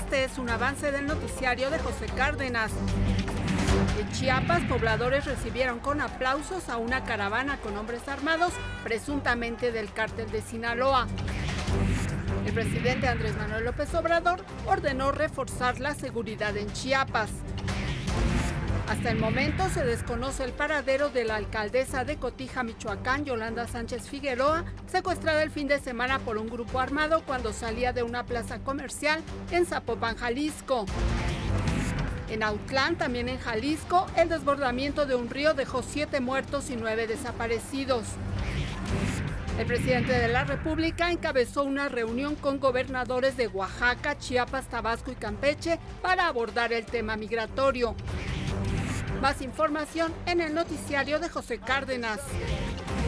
Este es un avance del noticiario de José Cárdenas. En Chiapas, pobladores recibieron con aplausos a una caravana con hombres armados, presuntamente del cártel de Sinaloa. El presidente Andrés Manuel López Obrador ordenó reforzar la seguridad en Chiapas. Hasta el momento se desconoce el paradero de la alcaldesa de Cotija, Michoacán, Yolanda Sánchez Figueroa, secuestrada el fin de semana por un grupo armado cuando salía de una plaza comercial en Zapopan, Jalisco. En Autlán, también en Jalisco, el desbordamiento de un río dejó 7 muertos y 9 desaparecidos. El presidente de la República encabezó una reunión con gobernadores de Oaxaca, Chiapas, Tabasco y Campeche para abordar el tema migratorio. Más información en el noticiario de José Cárdenas.